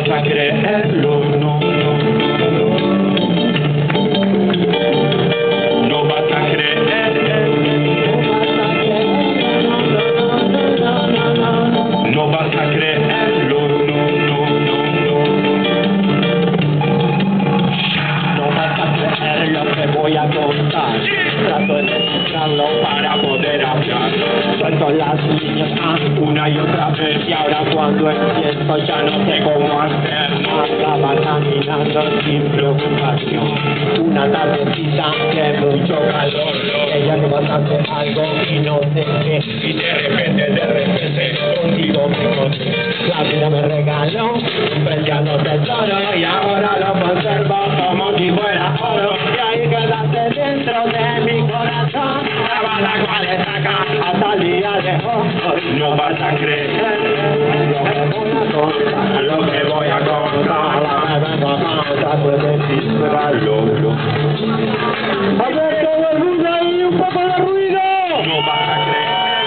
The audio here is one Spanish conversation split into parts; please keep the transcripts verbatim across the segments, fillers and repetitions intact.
vas a creerlo, no, no, no, no vas a creer, no vas a creerlo, no, no, no, no, no vas a creer lo que voy a contar, trato de descifrarlo para poder hablar, suelto las líneas ah, una y otra vez y ahora cuando empiezo ya no sé cómo hacer, estaba caminando sin preocupación, una tardecita de mucho calor, ella que vas a hacer algo y no sé qué, y de repente, de repente, contigo me encontré, la vida me regaló, un peleando tesoro y ahora lo conservo como si fuera oro, y ahí quedaste dentro de mi corazón, la bala cual está acá hasta el día de hoy, no vas a creer lo que voy a contar, lo que voy a contar, la verdad puede descifrarlo. A ver todo el mundo ahí, un poco de ruido. No vas a creer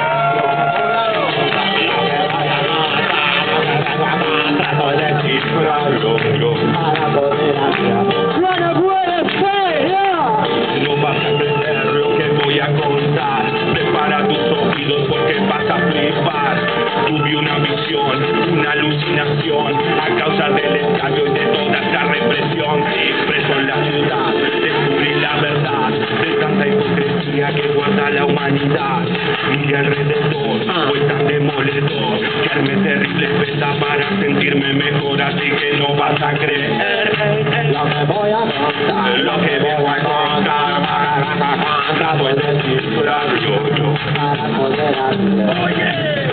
lo que voy a contar, descifrarlo para poder hablar. ¡Buena, buena, fea! No vas a creer lo que voy a contar. Prepara tus oídos porque vas a flipar. Tuve una visión, una alucinación a causa del escabio y de toda esta represión. Preso en la ciudad, descubrí la verdad de tanta hipocresía que guarda la humanidad. Mira alrededor, fue tan demoledor que armé terrible pesa para sentirme mejor. Así que no vas a creer lo que voy a contar, lo que voy a contar. Trato de descifrarlo yo para poder hacer. Oye,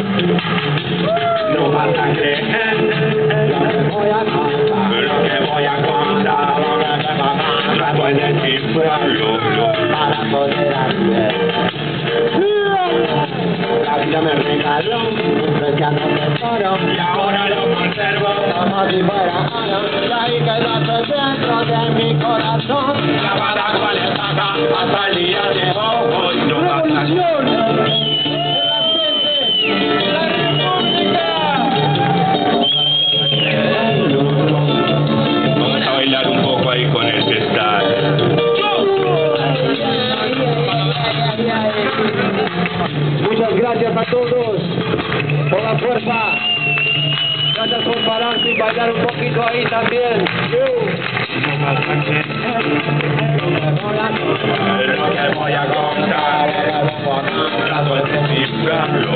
no vas a creer lo que voy a contar, lo que voy a contar, lo que te va a contar. Trato de descifrarlo yo para poder hacer. La vida me regaló un preciado tesoro y ahora lo conservo como si fuera oro. Y ahí quedaste dentro de mi corazón, clavada cual estaca hasta el día de hoy. No vas a vamos a bailar un poco ahí con el cristal. Muchas gracias a todos por la fuerza. Gracias por pararse y bailar un poquito ahí también. Lo que voy a contar, trato de descifrarlo